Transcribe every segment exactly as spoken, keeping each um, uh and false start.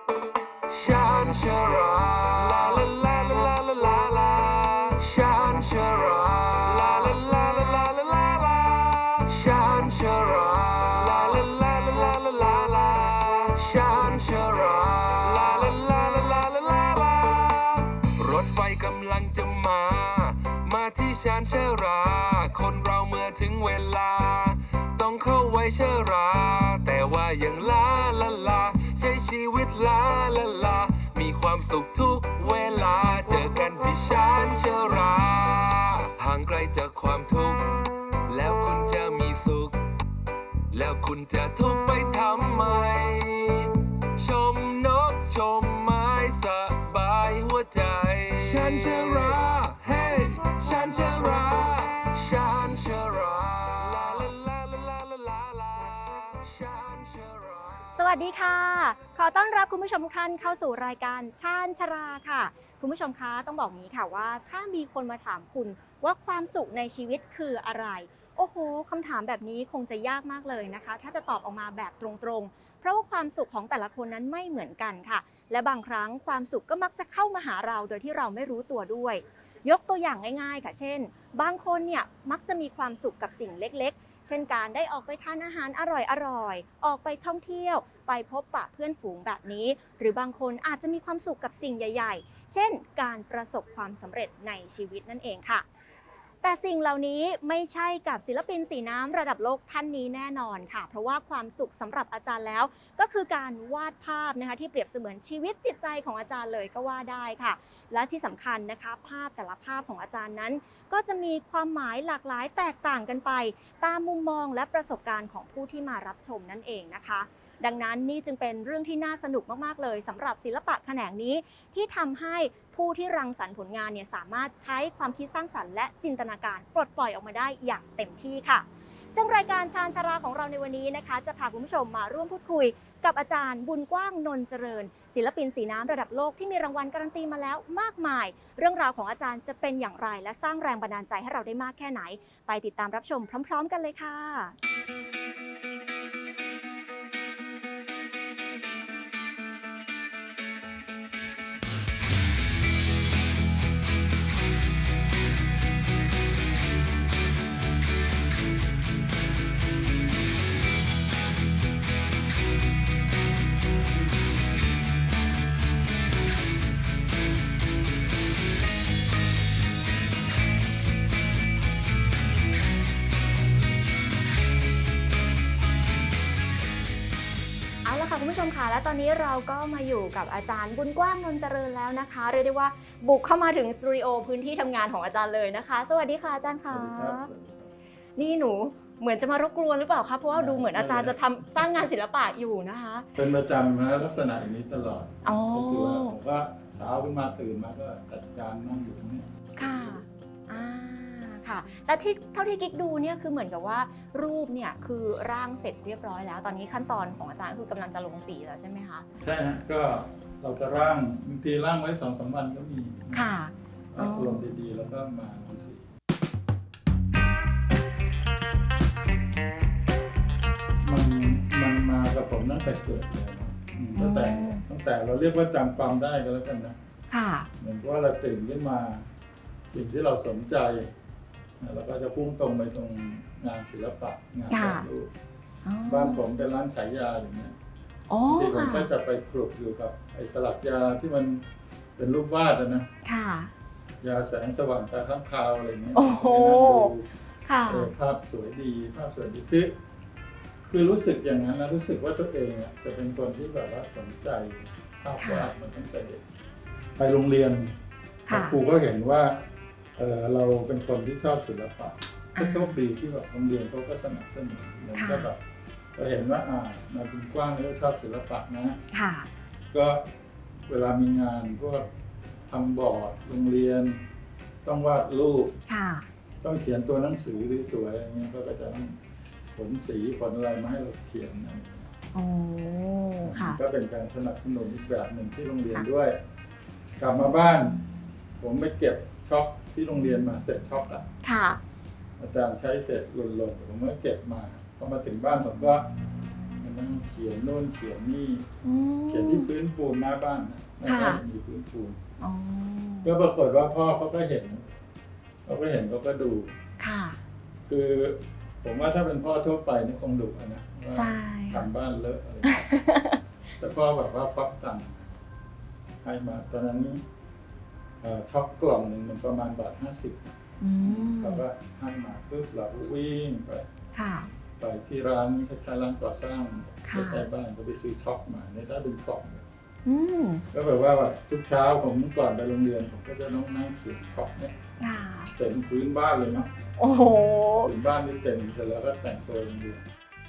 ชานชาราลาลาลาลาลาลาลาชานชาราลาลาลาลาลาลาลาลาชานชาราลาลาลาลาลาลาลาลาชานชาราลาลาลาลาลาลาลาลารถไฟกำลังจะมา มาที่ชานชารา คนเราเมื่อถึงเวลา ต้องเข้าไว้ชารา แต่ว่ายังลาลาลาใช้ชีวิตลาลาลามีความสุขทุกเวลา เจอกันที่ชานชารา ห่างไกลจากความทุกข์แล้วคุณจะมีสุข แล้วคุณจะทุกข์ไปทำไม ชมนกชมไม้สบายหัวใจชานชาราเฮ้ชานชาราชานชาราลาลาลาลาลาลาลาชานชาราสวัสดีค่ะขอต้อนรับคุณผู้ชมทุกท่านเข้าสู่รายการชานชาราค่ะคุณผู้ชมคะต้องบอกงี้ค่ะว่าถ้ามีคนมาถามคุณว่าความสุขในชีวิตคืออะไรโอ้โหคำถามแบบนี้คงจะยากมากเลยนะคะถ้าจะตอบออกมาแบบตรงๆเพราะว่าความสุขของแต่ละคนนั้นไม่เหมือนกันค่ะและบางครั้งความสุขก็มักจะเข้ามาหาเราโดยที่เราไม่รู้ตัวด้วยยกตัวอย่างง่ายๆค่ะเช่นบางคนเนี่ยมักจะมีความสุขกับสิ่งเล็กๆเช่นการได้ออกไปทานอาหารอร่อยๆออกไปท่องเที่ยวไปพบปะเพื่อนฝูงแบบนี้หรือบางคนอาจจะมีความสุขกับสิ่งใหญ่ๆเช่นการประสบความสำเร็จในชีวิตนั่นเองค่ะแต่สิ่งเหล่านี้ไม่ใช่กับศิลปินสีน้ำระดับโลกท่านนี้แน่นอนค่ะเพราะว่าความสุขสำหรับอาจารย์แล้วก็คือการวาดภาพนะคะที่เปรียบเสมือนชีวิตจิตใจของอาจารย์เลยก็ว่าได้ค่ะและที่สำคัญนะคะภาพแต่ละภาพของอาจารย์นั้นก็จะมีความหมายหลากหลายแตกต่างกันไปตามมุมมองและประสบการณ์ของผู้ที่มารับชมนั่นเองนะคะดังนั้นนี่จึงเป็นเรื่องที่น่าสนุกมากๆเลยสำหรับศิลปะแขนงนี้ที่ทำให้ผู้ที่รังสรรค์ผลงานเนี่ยสามารถใช้ความคิดสร้างสรรค์และจินตนาการปลดปล่อยออกมาได้อย่างเต็มที่ค่ะซึ่งรายการชานชาราของเราในวันนี้นะคะจะพาคุณผู้ชมมาร่วมพูดคุยกับอาจารย์บุญกว้างนนท์เจริญศิลปินสีน้ำระดับโลกที่มีรางวัลการันตีมาแล้วมากมายเรื่องราวของอาจารย์จะเป็นอย่างไรและสร้างแรงบันดาลใจให้เราได้มากแค่ไหนไปติดตามรับชมพร้อมๆกันเลยค่ะคุณผู้ชมค่ะและตอนนี้เราก็มาอยู่กับอาจารย์บุญกว้างนนท์เจริญแล้วนะคะเรียกได้ว่าบุกเข้ามาถึงสตูดิโอพื้นที่ทำงานของอาจารย์เลยนะคะสวัสดีค่ะอาจารย์ค่ะนี่หนูเหมือนจะมารบกวนหรือเปล่าคะเพราะว่าดูเหมือนอาจารย์จะทำสร้างงานศิลปะอยู่นะคะเป็นประจำนะลักษณะอย่างนี้ตลอดก็คือว่าผมก็เช้าขึ้นมาตื่นมาก็จัดการนั่งอยู่ตรงนี้ค่ะอ่าค่ะและที่เท่าที่กิ๊กดูเนี่ยคือเหมือนกับว่ารูปเนี่ยคือร่างเสร็จเรียบร้อยแล้วตอนนี้ขั้นตอนของอาจารย์คือกำลังจะลงสีแล้วใช่ไหมคะใช่ฮะก็เราจะร่างบางทีร่างไว้สองสามวันก็มีค่ะอารมณ์ดีๆแล้วก็มาลงสีมันมันมากับผมตั้งแต่เกิดเลยตั้งแต่ตั้งแต่เราเรียกว่าจำความได้ก็แล้วกันนะค่ะเหมือนว่าเราตื่นขึ้นมาสิ่งที่เราสนใจเราก็จะพุ่งตรงไปตรงงานศิลปะงานวาดรูปบ้านผมเป็นร้านขายยาอย่างนี้ที่ผมก็จะไปคลุกอยู่กับไอ้สลักยาที่มันเป็นรูปวาดนะยาแสงสว่างตาข้างคาวอะไรอย่างเงี้ยภาพสวยดีภาพสวยดีคือคือรู้สึกอย่างนั้นนะรู้สึกว่าตัวเองจะเป็นคนที่แบบว่าสนใจภาพวาดมันตั้งแต่เด็กไปโรงเรียนครูก็เห็นว่าเออเราเป็นคนที่ชอบศิลปะก็โชคดีที่แบบโรงเรียนเขาก็สนับสนุนเหมือนก็แบบเราเห็นว่าอ่ามาบุญกว้างแล้วชอบศิลปะนะก็เวลามีงานพวกทำบอร์ดโรงเรียนต้องวาดรูปต้องเขียนตัวหนังสือสวยๆอย่างเงี้ยก็จะต้องขนสีขนอะไรมาให้เราเขียนนะก็เป็นการสนับสนุนอีกแบบหนึ่งที่โรงเรียนด้วยกลับมาบ้านผมไปเก็บช็อกที่โรงเรียนมาเสร็จช็อกอ่ะอาจารย์ใช้เสร็จหล่นๆผมก็เก็บมาพอมาถึงบ้านผมก็มันนั่งเขียนโน่นเขียนนี่เขียนที่พื้นนปูนหน้าบ้านนะหน้าบ้านมีพื้นปูนก็ปรากฏว่าพ่อเขาก็เห็นเขาก็เห็นเขาก็ดูค่ะคือผมว่าถ้าเป็นพ่อทั่วไปนี่คงดุนะว่าทำบ้านเลอะอะไรแต่พ่อแบบว่าควักตังค์ให้มาตอนนั้นช็อปกล่องหนึ่งมันประมาณบาทห้าสิบเขาก็ให้มาปุ๊บเราวิ่งไปไปที่ร้านคล้ายๆร้านก่อสร้างใกล้ๆบ้านก็ไปซื้อช็อปมาเนี่ยได้เป็นกล่องเลยก็แบบว่าทุกเช้าผมก่อนไปโรงเรียนผมก็จะต้องนั่งเขียนช็อปเนี่ยเต็มพื้นบ้านเลยเนาะโอ้โหพื้นบ้านนี่เต็มเสร็จแล้วก็แต่งตัวโรงเรียน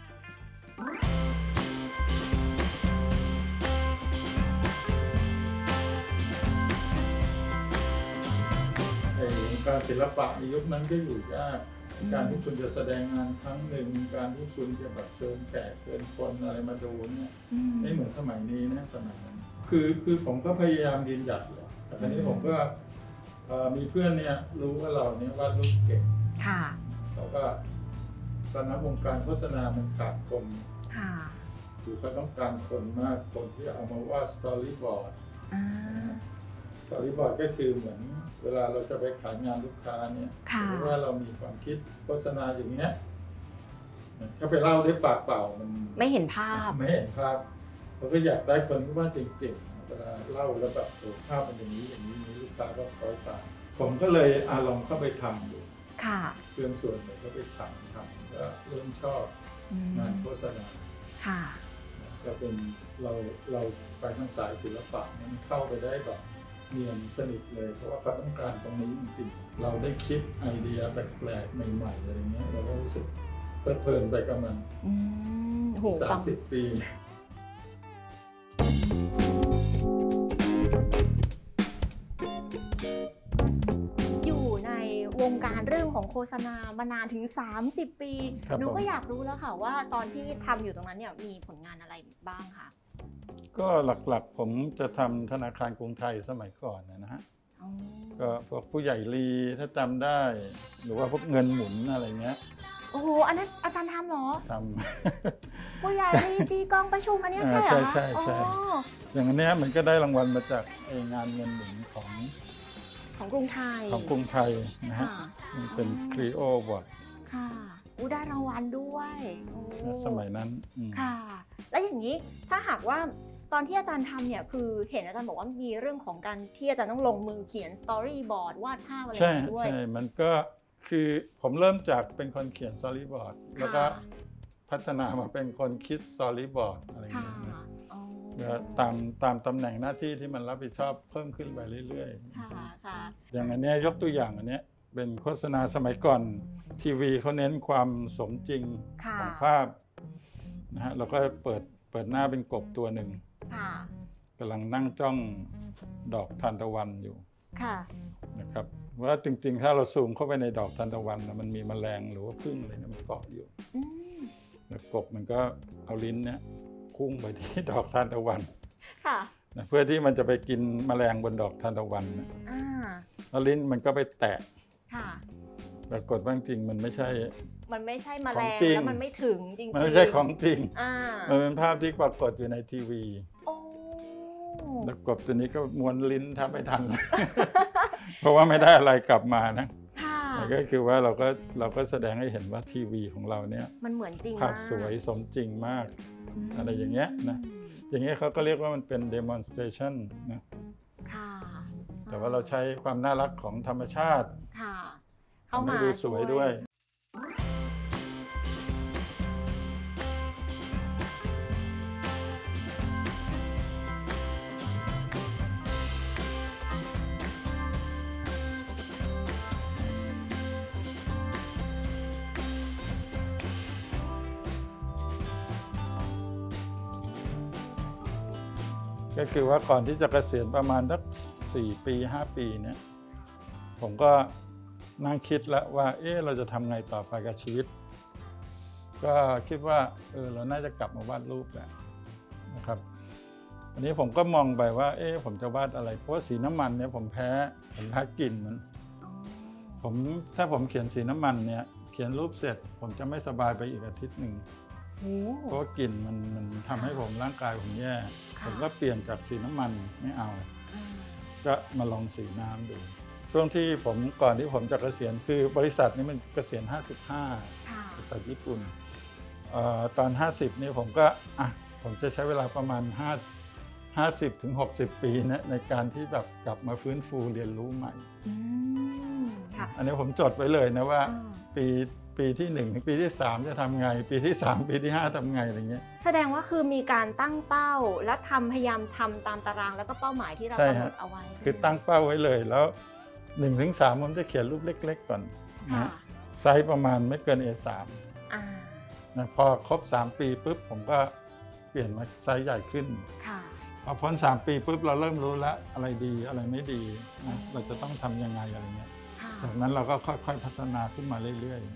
การศิลปะในยุคนั้นก็อยู่ยากการที่คุณจะแสดงงานครั้งหนึ่งการที่คุณจะแบบเชิญแขกเชิญคนอะไรมาดูเนี่ยไม่เหมือนสมัยนี้นะสมัยนั้นคือคือผมก็พยายามยืนหยัดแหละแต่ตอนนี้ผมก็มีเพื่อนเนี่ยรู้ว่าเราเนี่ยวาดรูปเก่งเขาก็ตอนนั้นวงการโฆษณามันขาดคนคือเขาต้องการคนมากคนที่เอามาวาดสตอรี่บอร์ดสตอรี่บอร์ดก็คือเหมือนเวลาเราจะไปขายงานลูกค้าเนี่ยหรือว่าเรามีความคิดโฆษณาอย่างเงี้ยถ้าไปเล่าด้วยปากเปล่ามันไม่เห็นภาพไม่เห็นภาพเราก็อยากได้คนที่ว่าจริงๆเวลาเล่าแล้วแบบภาพมันอย่างนี้อย่างนี้ลูกค้าก็คอยตามผมก็เลยอาลองเข้าไปทำดูเพื่อนส่วนหนึ่งก็ไปทำทำก็เริ่มชอบงานโฆษณาก็เป็นเราเราไปทางสายศิลปะมันเข้าไปได้แบบเนียนสนิทเลยเพราะว่าเขาต้องการตรงนี้จริงๆเราได้คิดไอเดียแปลกๆใหม่ๆอะไรเงี้ยเราก็รู้สึกเพลิดเพลินไปกับมันสามสิบปีอยู่ในวงการเรื่องของโฆษณามานานถึงสามสิบปีหนูก็อยากรู้แล้วค่ะว่าตอนที่ทำอยู่ตรงนั้นเนี่ยมีผลงานอะไรบ้างคะก็หลักๆผมจะทำธนาคารกรุงไทยสมัยก่อนนะฮะก็พวกผู้ใหญ่ลีถ้าจำได้หรือว่าพวกเงินหมุนอะไรเงี้ยโอ้โหอันนั้นอาจารย์ทำเหรอทำผู้ใหญ่ลีตีกองประชุมอันนี้ใช่ไหมใช่ใช่ใช่อย่างอันนี้มันก็ได้รางวัลมาจากงานเงินหมุนของของกรุงไทยของกรุงไทยนะฮะมันเป็นครีโอบอร์ดค่ะอู้ได้รางวัลด้วยสมัยนั้นค่ะแล้วอย่างนี้ถ้าหากว่าตอนที่อาจารย์ทำเนี่ยคือเห็นอาจารย์บอกว่ามีเรื่องของการที่อาจารย์ต้องลงมือเขียนสตอรี่บอร์ดวาดภาพอะไรด้วยใช่ใช่มันก็คือผมเริ่มจากเป็นคนเขียนสตอรี่บอร์ดแล้วก็พัฒนามาเป็นคนคิดสตอรี่บอร์ดอะไรอย่างเงี้ยตามตามตำแหน่งหน้าที่ที่มันรับผิดชอบเพิ่มขึ้นไปเรื่อยๆอย่างอันนี้ยกตัวอย่างอันนี้เป็นโฆษณาสมัยก่อนทีวีเขาเน้นความสมจริงของภาพนะฮะเราก็เปิดเปิดหน้าเป็นกบตัวหนึ่งกำลังนั่งจ้องดอกทานตะวันอยู่นะครับว่าจริงๆถ้าเราซูมเข้าไปในดอกทานตะวันนะมันมีแมลงหรือว่าผึ้งอะไรเนี่ยมันเกาะอยู่แล้วกบมันก็เอาลิ้นเนี่ยพุ่งไปที่ดอกทานตะวันนะเพื่อที่มันจะไปกินแมลงบนดอกทานตะวันนะแล้วลิ้นมันก็ไปแตะปรากฏว่าจริงมันไม่ใช่มันไม่ใช่แมลงแล้วมันไม่ถึงจริงๆมันไม่ใช่ของจริงมันเป็นภาพที่ปรากฏอยู่ในทีวีแล้วกบตัวนี้ก็ม้วนลิ้นแทบไม่ทันเพราะว่าไม่ได้อะไรกลับมานะก็คือว่าเราก็เราก็แสดงให้เห็นว่าทีวีของเราเนี่ยมันเหมือนจริงภาพสวยสมจริงมากอะไรอย่างเงี้ยนะอย่างเงี้ยเขาก็เรียกว่ามันเป็น demonstration นะแต่ว่าเราใช้ความน่ารักของธรรมชาติเข้ามาดูสวยด้วยก็คือว่าก่อนที่จะเกษียณประมาณสักสี่ปีห้าปีเนี่ยผมก็นั่งคิดแล้วว่าเออเราจะทำไงต่อไปกับชีวิตก็คิดว่าเออเราน่าจะกลับมาวาดรูปแหละนะครับอันนี้ผมก็มองไปว่าเออผมจะวาดอะไรเพราะว่าสีน้ำมันเนี่ยผมแพ้ผมแพ้กลิ่นมันผมถ้าผมเขียนสีน้ำมันเนี่ยเขียนรูปเสร็จผมจะไม่สบายไปอีกอาทิตย์หนึ่งโอ้เพราะว่ากลิ่นมันมันทำให้ผมร่างกายผมแย่ผมก็เปลี่ยนจากสีน้ำมันไม่เอาก็มาลองสีน้ำดูช่วงที่ผมก่อนที่ผมจะเกษียณคือบริษัทนี้มันเกษียณห้าสิบห้าบริษัทญี่ปุ่นตอนห้าสิบนี่ผมก็อ่ะผมจะใช้เวลาประมาณห้า ห้าสิบถึงหกสิบปีนะในการที่แบบกลับมาฟื้นฟูเรียนรู้ใหม่อันนี้ผมจดไว้เลยนะว่าปีปีที่หนึ่งถึงปีที่สามจะทำไงปีที่สามปีที่ห้าทำไงอะไรเงี้ยแสดงว่าคือมีการตั้งเป้าและทำพยายามทำตามตารางแล้วก็เป้าหมายที่เรากำหนดเอาไว้คือตั้งเป้าไว้เลยแล้วหนึ่งถึงสามผมจะเขียนรูปเล็กๆก่อนนะไซส์ประมาณไม่เกิน เอ สาม นะพอครบสามปีปุ๊บผมก็เปลี่ยนมาไซส์ใหญ่ขึ้นพอพ้นสามปีปุ๊บเราเริ่มรู้แล้วอะไรดีอะไรไม่ดีนะเราจะต้องทำยังไงอะไรเงี้ยจากนั้นเราก็ค่อยๆพัฒนาขึ้นมาเรื่อยๆ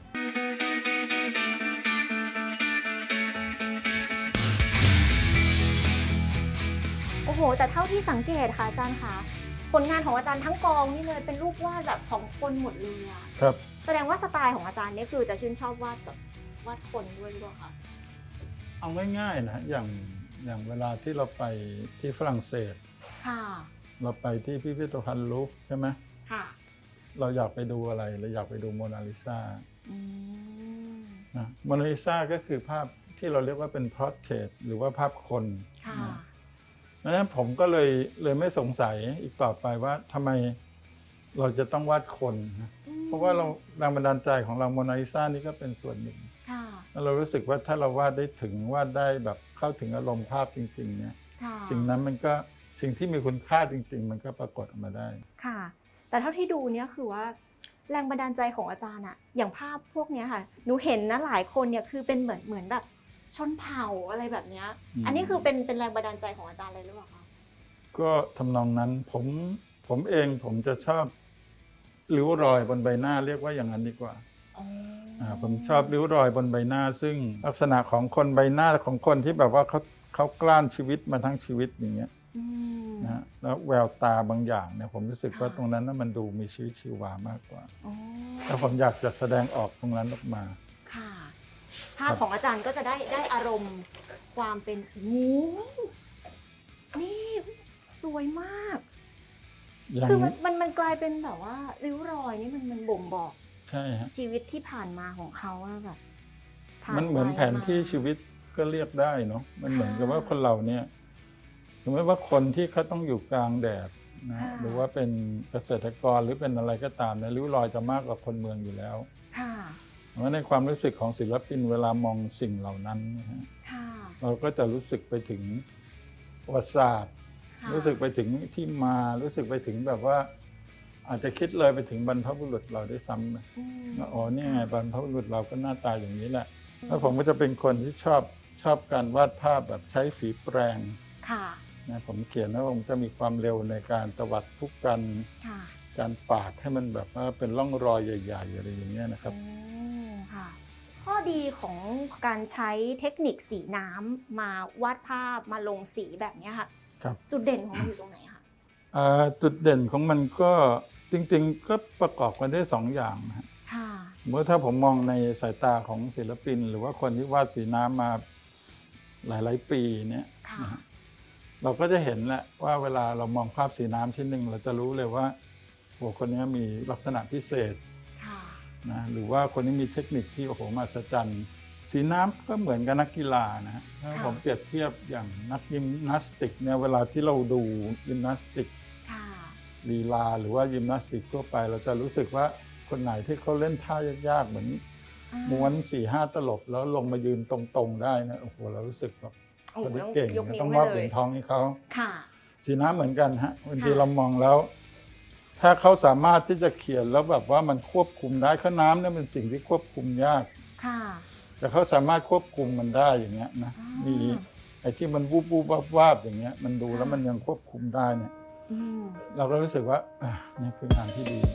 โอ้โหแต่เท่าที่สังเกตค่ะอาจารย์คะผลงานของอาจารย์ทั้งกองนี่เลยเป็นรูปวาดแบบของคนหมดเลยอะครับแสดงว่าสไตล์ของอาจารย์นี่คือจะชื่นชอบวาดแบบวาดคนด้วยหรือเปล่าคะเอาง่ายๆนะอย่างอย่างเวลาที่เราไปที่ฝรั่งเศสค่ะเราไปที่พิพิธภัณฑ์ลูฟร์ใช่ไหมค่ะเราอยากไปดูอะไรเราอยากไปดูโมนาลิซานะโมนาลิซาก็คือภาพที่เราเรียกว่าเป็นพอร์เทรตหรือว่าภาพคนนะดังนั้นผมก็เลยเลยไม่สงสัยอีกต่อไปว่าทำไมเราจะต้องวาดคนนะเพราะว่าเราแรงบันดาลใจของเราโมนาลิซานี่ก็เป็นส่วนหนึ่งแล้วเรารู้สึกว่าถ้าเราวาดได้ถึงวาดได้แบบเข้าถึงอารมณ์ภาพจริงๆเนี่ยสิ่งนั้นมันก็สิ่งที่มีคุณค่าจริงๆมันก็ปรากฏออกมาได้ค่ะแต่เท่าที่ดูเนี่ยคือว่าแรงบันดาลใจของอาจารย์อะอย่างภาพพวกนี้ค่ะหนูเห็นนะหลายคนเนี่ยคือเป็นเหมือนเหมือนแบบชนเผ่าอะไรแบบนี้อันนี้คือเป็นเป็นแรงบันดาลใจของอาจารย์เลยหรือเปล่าคะก็ทำนองนั้นผมผมเองผมจะชอบริ้วรอยบนใบหน้าเรียกว่าอย่างนั้นดีกว่าผมชอบริ้วรอยบนใบหน้าซึ่งลักษณะของคนใบหน้าของคนที่แบบว่าเขาเขากล้านชีวิตมาทั้งชีวิตอย่างเงี้ยนะแล้วแววตาบางอย่างเนี่ยผมรู้สึกว่าตรงนั้นมันดูมีชีวิตชีวามากกว่าแล้วผมอยากจะแสดงออกตรงนั้นออกมาค่ะภาพของอาจารย์ก็จะได้ได้อารมณ์ความเป็นงูนี่สวยมากคือมันมันมันกลายเป็นแบบว่าริ้วรอยนี่มันมันบ่งบอกใช่ฮะชีวิตที่ผ่านมาของเขาแบบมันเหมือนแผนที่ชีวิตก็เรียกได้เนาะมันเหมือนกับว่าคนเราเนี่ยถึงแม้ว่าคนที่เขาต้องอยู่กลางแดดนะหรือว่าเป็นเกษตรกรหรือเป็นอะไรก็ตามนะริ้วรอยจะมากกว่าคนเมืองอยู่แล้วเพราะในความรู้สึกของศิลปินเวลามองสิ่งเหล่านั้นนะฮะเราก็จะรู้สึกไปถึงประวัติศาสตร์รู้สึกไปถึงที่มารู้สึกไปถึงแบบว่าอาจจะคิดเลยไปถึงบรรพบุรุษเราได้ซ้ำนะอ๋อนี่ไงบรรพบุรุษเราก็หน้าตาอย่างนี้แหละแล้วผมก็จะเป็นคนที่ชอบชอบการวาดภาพแบบใช้ฝีแปรงนะผมเขียนว่าผมจะมีความเร็วในการตวัดทุกกันการปาดให้มันแบบว่าเป็นร่องรอยใหญ่ๆอะไรอย่างเงี้ยนะครับข้อดีของการใช้เทคนิคสีน้ำมาวาดภาพมาลงสีแบบนี้ค่ะจุดเด่นของมันอยู่ตรงไหนคะจุดเด่นของมันก็จริงๆก็ประกอบกันได้สองอย่างนะเมื่อถ้าผมมองในสายตาของศิลปินหรือว่าคนที่วาดสีน้ำมาหลายๆปีเนี่ยเราก็จะเห็นแหละว่าเวลาเรามองภาพสีน้ำชิ้นหนึ่งเราจะรู้เลยว่าโอ้คนนี้มีลักษณะพิเศษนะหรือว่าคนนี้มีเทคนิคที่โอ้โหมหัศจรรย์สีน้ำก็เหมือนกับนักกีฬานะถ้าผมเปรียบเทียบอย่างนักยิมนาสติกเนี่ยเวลาที่เราดูยิมนาสติกลีลาหรือว่ายิมนาสติกทั่วไปเราจะรู้สึกว่าคนไหนที่เขาเล่นท่ายากๆเหมือนม้วนสี่ห้าตลบแล้วลงมายืนตรงๆได้นะโอ้โหเรารู้สึกแบบคนที่เก่งต้องมอบเหรียญทองให้เขาสีน้ำเหมือนกันฮะบางทีเรามองแล้วถ้าเขาสามารถที่จะเขียนแล้วแบบว่ามันควบคุมได้ข้าน้ำเนี่ยเป็นสิ่งที่ควบคุมยากแต่เขาสามารถควบคุมมันได้อย่างเงี้ยนะมีไอ้ที่มันวูบวูบวาบวาบอย่างเงี้ยมันดูแล้วมันยังควบคุมได้เนี่ยเราก็รู้สึกว่านี่คืองานที่ดี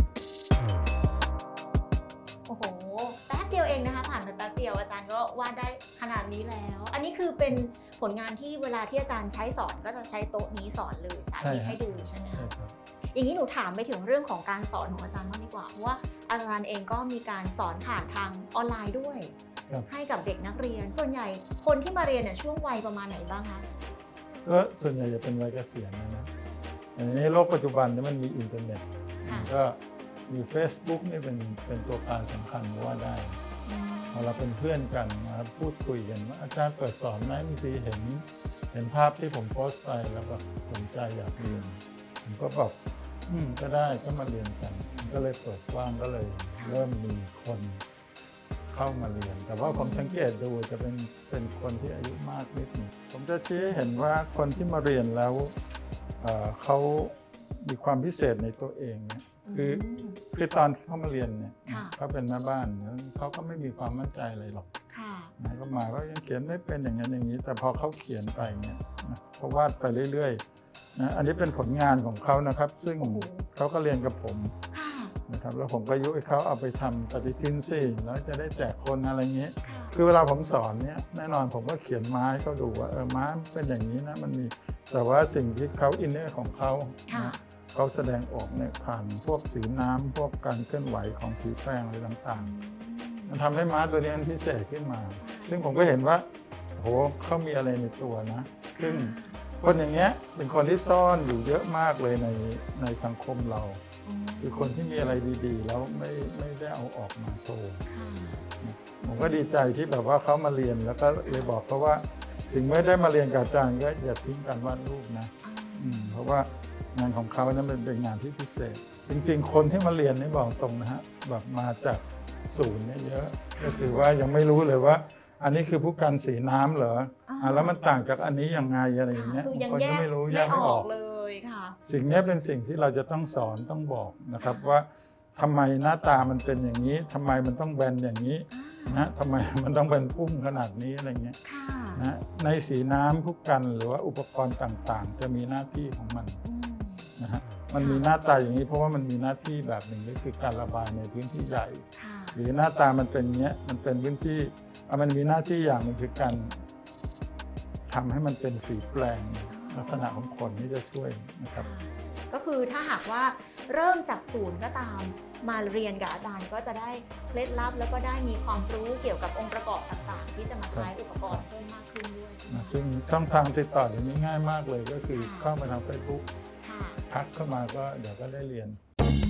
โอ้โหแป๊บเดียวเองนะคะผ่านไปแป๊บเดียวอาจารย์ก็วาดได้ขนาดนี้แล้ว อันนี้คือเป็นผลงานที่เวลาที่อาจารย์ใช้สอนก็จะใช้โต๊ะนี้สอนเลยสาธิตให้ดูใช่ไหมคะอย่างนี้หนูถามไปถึงเรื่องของการสอนของอาจารย์บ้างดีกว่าเพราะว่าอาจารย์เองก็มีการสอนผ่านทางออนไลน์ด้วยให้กับเด็กนักเรียนส่วนใหญ่คนที่มาเรียนเนี่ยช่วงวัยประมาณไหนบ้างคะก็ส่วนใหญ่จะเป็นวัยเกษียณนะนะอันนี้โลกปัจจุบันนี้มันมีอินเทอร์เน็ตก็มี Facebook นี่เป็นเป็นตัวการสำคัญว่าได้เราเป็นเพื่อนกันนะครับพูดคุยกันว่าอาจารย์เปิดสอนไหมบางทีเห็นเห็นภาพที่ผมโพสต์ไปแล้วก็สนใจอยากเรียนผมก็บอกอืมก็ได้ก็มาเรียนกันก็เลยเปิดกว้างก็เลยเริ่มมีคนเข้ามาเรียนแต่ว่าผมสังเกตดูจะเป็นเป็นคนที่อายุมากนิดหนึ่งผมจะชี้เห็นว่าคนที่มาเรียนแล้วเอ่อเขามีความพิเศษในตัวเองเนี่ยคือคือตอนที่เขามาเรียนเนี่ยเขาเป็นแม่บ้านเขาก็ไม่มีความมั่นใจอะไรหรอกนะก็มาก็ยังเขียนไม่เป็นอย่างนั้นอย่างนี้แต่พอเขาเขียนไปเนี่ยนะเขาวาดไปเรื่อยๆนะอันนี้เป็นผลงานของเขานะครับซึ่งเขาก็เรียนกับผมนะครับแล้วผมก็ยุให้เขาเอาไปทำปฏิทินสิแล้วจะได้แจกคนอะไรเงี้ยคือเวลาผมสอนเนี่ยแน่นอนผมก็เขียนม้าให้เขาดูว่าเออม้าเป็นอย่างนี้นะมันมีแต่ว่าสิ่งที่เขาอินเนอร์ของเขาเขาแสดงออกเนี่ยผ่านพวกสีน้ำพวกการเคลื่อนไหวของสีแป้งอะไรต่างๆมันทำให้ม้าตัวนี้มันพิเศษขึ้นมาซึ่งผมก็เห็นว่าโหเขามีอะไรในตัวนะซึ่งคนอย่างเงี้ยเป็นคนที่ซ่อนอยู่เยอะมากเลยในในสังคมเราคือคนที่มีอะไรดีๆแล้วไม่ไม่ได้เอาออกมาโชว์ผมก็ดีใจที่แบบว่าเขามาเรียนแล้วก็เลยบอกเขาว่าถึงไม่ได้มาเรียนกับอาจารย์ก็อย่าทิ้งการวาดรูปนะเพราะว่างานของเขานั้นเป็นงานที่พิเศษจริงๆคนที่มาเรียนนี่บอกตรงนะฮะแบบมาจากศูนย์เนี่ยเยอะก็คือว่ายังไม่รู้เลยว่าอันนี้คือผู้กันสีน้ำเหรออ่าแล้วมันต่างจากอันนี้ยังไงอะไรอย่างเงี้ยคนก็ไม่รู้แยกไม่ออกเลยค่ะสิ่งนี้เป็นสิ่งที่เราจะต้องสอนต้องบอกนะครับว่าทำไมหน้าตามันเป็นอย่างนี้ทำไมมันต้องแบนอย่างนี้นะทำไมมันต้องเป็นพุ่งขนาดนี้อะไรเงี้ยนะในสีน้ำผู้กันหรือว่าอุปกรณ์ต่างๆจะมีหน้าที่ของมันนะฮะมันมีหน้าตาอย่างนี้เพราะว่ามันมีหน้าที่แบบหนึ่งก็คือการระบายในพื้นที่ใหญ่หรือหน้าตามันเป็นเนี้ยมันเป็นพื้นที่มันมีหน้าที่อย่างหนึ่งคือการทำให้มันเป็นฝีแปลงลักษณะของขนนี่จะช่วยนะครับก็คือถ้าหากว่าเริ่มจากศูนย์ก็ตามมาเรียนกับอาจารย์ก็จะได้เคล็ดลับแล้วก็ได้มีความรู้เกี่ยวกับองค์ประกอบต่างๆที่จะมาใช้อุปกรณ์เพิ่มมากขึ้นด้วยซึ่งช่องทางติดต่อเดี๋ยวนี้ง่ายมากเลยก็คือเข้ามาทาง Facebook ทักเข้ามาก็เดี๋ยวก็ได้เรียน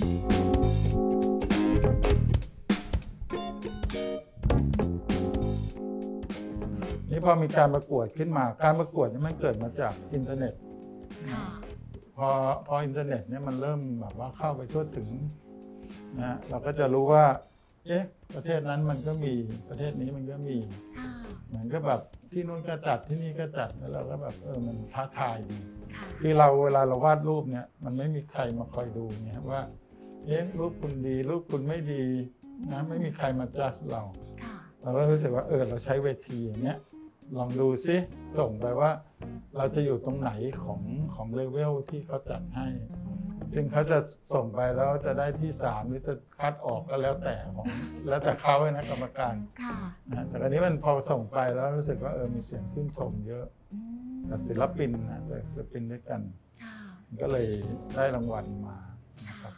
นี่พอมีการประกวดขึ้นมาการประกวดนี่มันเกิดมาจากอินเทอร์เน็ตพอพออินเทอร์เน็ตเนี่ยมันเริ่มแบบว่าเข้าไปทั่วถึงนะเราก็จะรู้ว่าเอ๊ะประเทศนั้นมันก็มีประเทศนี้มันก็มีเหมือนก็แบบที่นู้นก็จัดที่นี่ก็จัดแล้วเราก็แบบเออมันท้าทายดีคือเราเวลาเราวาดรูปเนี่ยมันไม่มีใครมาคอยดูเนี่ยว่าเอ๊ะรูปคุณดีรูปคุณไม่ดีนะไม่มีใครมาจัดเราเราก็รู้สึกว่าเออเราใช้เวทีอย่างเนี้ยลองดูซิส่งไปว่าเราจะอยู่ตรงไหนของของเลเวลที่เขาจัดให้ซึ่งเขาจะส่งไปแล้วจะได้ที่สามหรือจะคัดออกก็แล้วแต่ของแล้วแต่เขาเลยนะกรรมการนะแต่อันนี้มันพอส่งไปแล้วรู้สึกว่าเออมีเสียงชื่นชมเยอะกับศิลปินนะแต่ศิลปินด้วยกันก็เลยได้รางวัลมานะครับ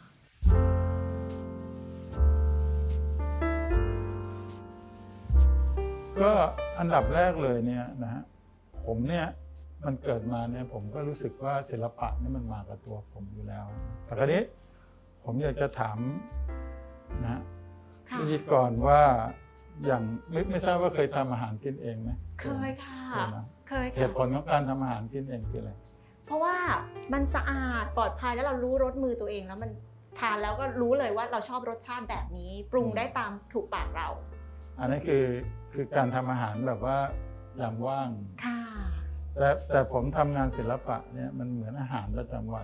ก็อันดับแรกเลยเนี่ยนะฮะผมเนี่ยมันเกิดมาเนี่ยผมก็รู้สึกว่าศิลปะนี่มันมากับตัวผมอยู่แล้วแต่คราวนี้ผมอยากจะถามนะพิธีกรว่าอย่างไม่ไม่ทราบว่าเคยทำอาหารกินเองไหมเคยค่ะเคยเหตุผลของการทำอาหารกินเองคืออะไรเพราะว่ามันสะอาดปลอดภัยแล้วเรารู้รสมือตัวเองแล้วมันทานแล้วก็รู้เลยว่าเราชอบรสชาติแบบนี้ปรุงได้ตามถูกปากเราอันนี้คือคือการทำอาหารแบบว่ายามว่างค่ะแต่แต่ผมทำงานศิลปะเนี่ยมันเหมือนอาหารประจำวัน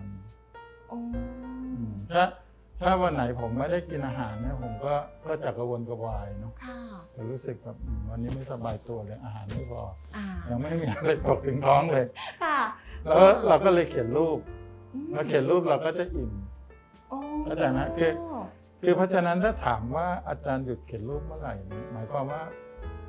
ถ้าถ้าวันไหนผมไม่ได้กินอาหารเนี่ยผมก็ก็จะกระวนกระวายเนาะจะรู้สึกแบบวันนี้ไม่สบายตัวเลยอาหารไม่พอยังไม่มีอะไรตกถึงท้องเลยแล้วเราก็เลยเขียนรูปเราเขียนรูปเราก็จะอิ่มเข้าใจไหมคือคือเพราะฉะนั้นถ้าถามว่าอาจารย์หยุดเขียนรูปเมื่อไหร่หมายความว่าท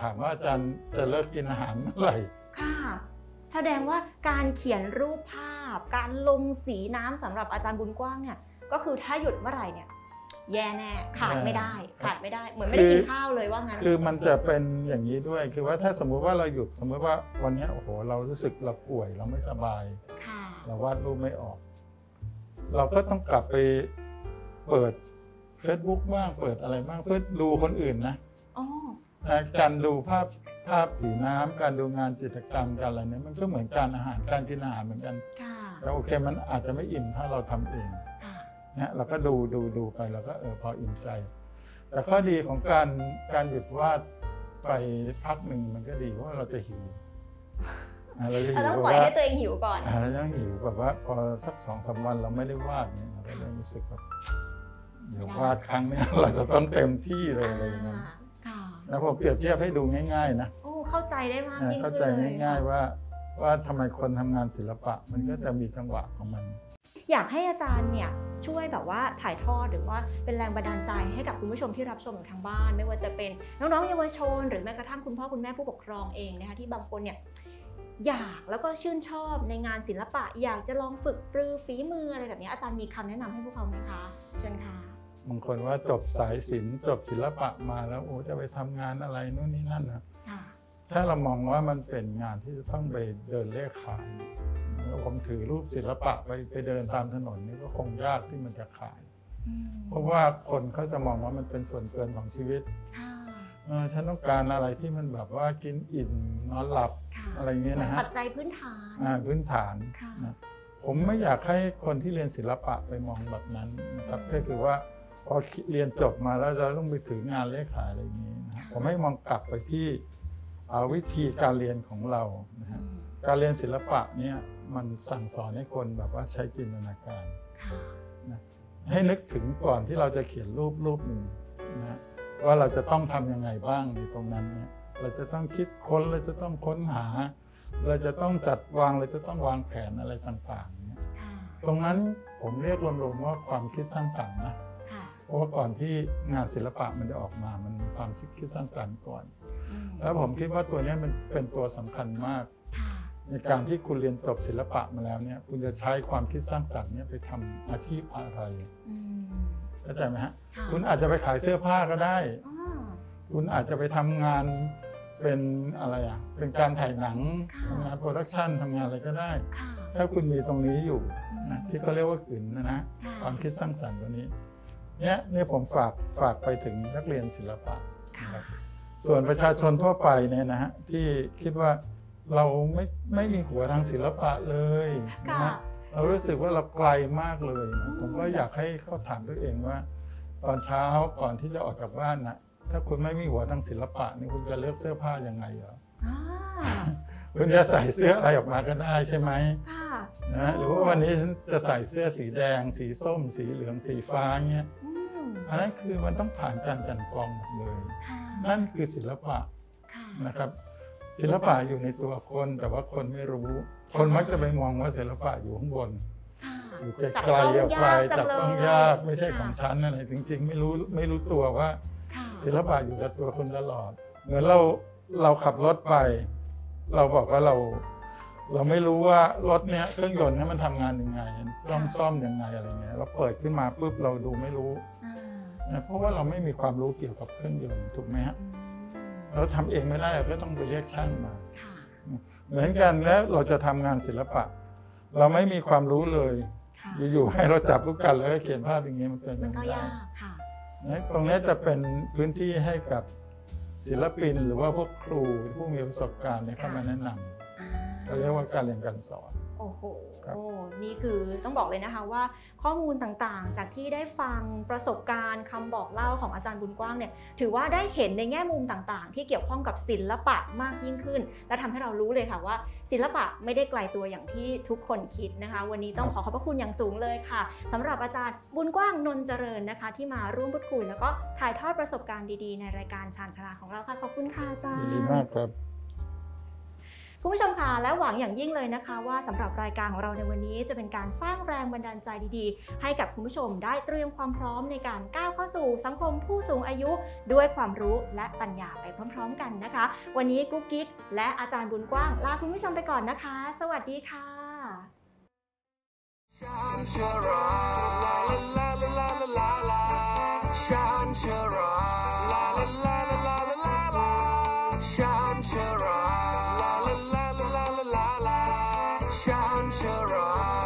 ถามว่าอาจารย์จะเลิกกินอาหารเมื่อไหร่ค่ะแสดงว่าการเขียนรูปภาพการลงสีน้ำสำหรับอาจารย์บุญกว้างเนี่ยก็คือถ้าหยุดเมื่อไหร่เนี่ยแย่แน่ขาดไม่ได้ขาดไม่ได้เหมือนไม่ได้กินข้าวเลยว่างั้นคือมันจะเป็นอย่างนี้ด้วยคือว่าถ้าสมมุติว่าเราหยุดสมมติว่าวันนี้โอ้โหเรารู้สึกเราป่วยเราไม่สบายเราวาดรูปไม่ออกเราก็ต้องกลับไปเปิด Facebook บ้างเปิดอะไรบ้างเพื่อดูคนอื่นนะการดูภาพภาพสีน้ำการดูงานจิตรกรรมการอะไรเนี่ยมันก็เหมือนการอาหารการกินอาหารเหมือนกันแต่โอเคมันอาจจะไม่อิ่มถ้าเราทำเองเนี่ยเราก็ดูดูดูไปเราก็เออพออิ่มใจแต่ข้อดีของการการหยุดวาดไปพักหนึ่งมันก็ดีเพราะว่าเราจะหิวเราจะหิวต้องปล่อยให้ตัวเองหิวก่อนเราต้องหิวแบบว่าพอสักสองสามวันเราไม่ได้วาดเนี่ยเราก็เริ่มรู้สึกแบบเดี๋ยววาดครั้งนี้เราจะต้องเต็มที่เลยอะไรอย่างเงี้ยนะผมเปรียบเทียบให้ดูง่ายๆนะโอ้เข้าใจได้มากยิ่งขึ้นเลยเข้าใจง่ายๆว่าว่าทำไมคนทำงานศิลปะมันก็จะมีจังหวะของมันอยากให้อาจารย์เนี่ยช่วยแบบว่าถ่ายทอดหรือว่าเป็นแรงบันดาลใจให้กับคุณผู้ชมที่รับชมอยู่ทางบ้านไม่ว่าจะเป็นน้องๆเยาวชนหรือแม้กระทั่งคุณพ่อคุณแม่ผู้ปกครองเองนะคะที่บางคนเนี่ยอยากแล้วก็ชื่นชอบในงานศิลปะอยากจะลองฝึกปรือฝีมืออะไรแบบนี้อาจารย์มีคำแนะนำให้พวกเขาไหมคะเชิญค่ะบางคนว่าจบสายศิลป์จบศิลปะมาแล้วโอ้จะไปทำงานอะไรนู่นนี่นั่นนะถ้าเรามองว่ามันเป็นงานที่จะต้องไปเดินเล่ขายผมถือรูปศิลปะไปไปเดินตามถนนนี่ก็คงยากที่มันจะขายเพราะว่าคนเขาจะมองว่ามันเป็นส่วนเกินของชีวิตฉันต้องการอะไรที่มันแบบว่ากินอิ่มนอนหลับอะไรเงี้ยนะฮะปัจจัยพื้นฐานพื้นฐานนะผมไม่อยากให้คนที่เรียนศิลปะไปมองแบบนั้นนะครับก็คือว่าพอเรียนจบมาแล้วจะต้องไปถืองานเลขขายอะไรอย่างนี้นะผมให้มองกลับไปที่วิธีการเรียนของเรานะฮะการเรียนศิลปะเนี่ยมันสั่งสอนให้คนแบบว่าใช้จินตนาการนะให้นึกถึงก่อนที่เราจะเขียนรูปรูปหนึ่งนะว่าเราจะต้องทำยังไงบ้างในตรงนั้นเนี่ยเราจะต้องคิดค้นเราจะต้องค้นหาเราจะต้องจัดวางเราจะต้องวางแผนอะไรต่างๆเนี่ยตรงนั้นผมเรียกรวมๆว่าความคิดสร้างสรรค์นะเพราะว่าก่อนที่งานศิลปะมันจะออกมามันมีความคิดสร้างสรรค์ก่อนแล้วผมคิดว่าตัวนี้มันเป็นตัวสำคัญมากในการที่คุณเรียนจบศิลปะมาแล้วเนี่ยคุณจะใช้ความคิดสร้างสรรค์เนี่ยไปทำอาชีพอะไรเข้าใจไหมฮะคุณอาจจะไปขายเสื้อผ้าก็ได้คุณอาจจะไปทำงานเป็นอะไรอ่ะเป็นการถ่ายหนังทำงานโปรดักชันทำงานอะไรก็ได้ถ้าคุณมีตรงนี้อยู่นะที่เขาเรียกว่ากลิ่นนะนะความคิดสร้างสรรค์ตัวนี้เนี่ยนี่ผมฝากฝากไปถึงนักเรียนศิลปะส่วนประชาชนทั่วไปเนี่ยนะฮะที่คิดว่าเราไม่ไม่มีหัวทางศิลปะเลยนะเรารู้สึกว่าเราไกลมากเลยนะผมก็อยากให้เขาถามตัวเองว่าตอนเช้าก่อนที่จะออกจากบ้านนะถ้าคุณไม่มีหัวทางศิลปะนี่คุณจะเลือกเสื้อผ้ายังไงเหรอคุณจะใส่เสื้ออะไรออกมาก็ได้ใช่ไหมนะหรือว่าวันนี้ฉันจะใส่เสื้อสีแดงสีส้มสีเหลืองสีฟ้าเงี้ยอันนั้นคือมันต้องผ่านการกลั่นกรองหมดเลยนั่นคือศิลปะนะครับศิลปะอยู่ในตัวคนแต่ว่าคนไม่รู้คนมักจะไปมองว่าศิลปะอยู่ข้างบนอยู่ไกลๆออกไปจับต้องยากไม่ใช่ของฉันอะไรจริงๆไม่รู้ไม่รู้ตัวว่าศิลปะอยู่กับตัวคนตลอดเหมือนเราเราขับรถไปเราบอกว่าเราเราไม่รู้ว่ารถเนี้ยเครื่องยนต์นี้มันทำงานยังไงต้องซ่อมยังไงอะไรเงี้ยเราเปิดขึ้นมาปุ๊บเราดูไม่รู้นะเพราะว่าเราไม่มีความรู้เกี่ยวกับเครื่องยนต์ถูกไหมฮะเราทำเองไม่ได้ก็ต้องไปเรียกช่างมาเหมือนกันแล้วเราจะทำงานศิลปะเราไม่มีความรู้เลยอยู่ๆให้เราจับลูกกันแล้วก็เขียนภาพอย่างนี้มันเป็นมันก็ยากค่ะตรงนี้จะเป็นพื้นที่ให้กับศิลปินหรือว่าพวกครูผู้มีประสบการณ์เข้ามาแนะนำเขาเรียกว่าการเรียนการสอนโอ้โหนี่คือต้องบอกเลยนะคะว่าข้อมูลต่างๆจากที่ได้ฟังประสบการณ์คำบอกเล่าของอาจารย์บุญกว้างเนี่ยถือว่าได้เห็นในแง่มุมต่างๆที่เกี่ยวข้องกับศิลปะมากยิ่งขึ้นและทำให้เรารู้เลยค่ะว่าศิลปะไม่ได้ไกลตัวอย่างที่ทุกคนคิดนะคะวันนี้ต้องขอขอบพระคุณอย่างสูงเลยค่ะสำหรับอาจารย์บุญกว้างนนท์เจริญนะคะที่มาร่วมพูดคุยแล้วก็ถ่ายทอดประสบการณ์ดีๆในรายการชาญชลาของเราค่ะขอบคุณค่ะอาจารย์ดีมากครับคุณผู้ชมค่ะและหวังอย่างยิ่งเลยนะคะว่าสำหรับรายการของเราในวันนี้จะเป็นการสร้างแรงบันดาลใจดีๆให้กับคุณผู้ชมได้เตรียมความพร้อมในการก้าวเข้าสู่สังคมผู้สูงอายุด้วยความรู้และปัญญาไปพร้อมๆกันนะคะวันนี้กุ๊กกิ๊กและอาจารย์บุญกว้างลาคุณผู้ชมไปก่อนนะคะสวัสดีค่ะชานชราลาลาลาลาลาลาลาชานชราลาลาลาลาลาลาลาชานชราลาลาลาลาลาลาลาชานชรา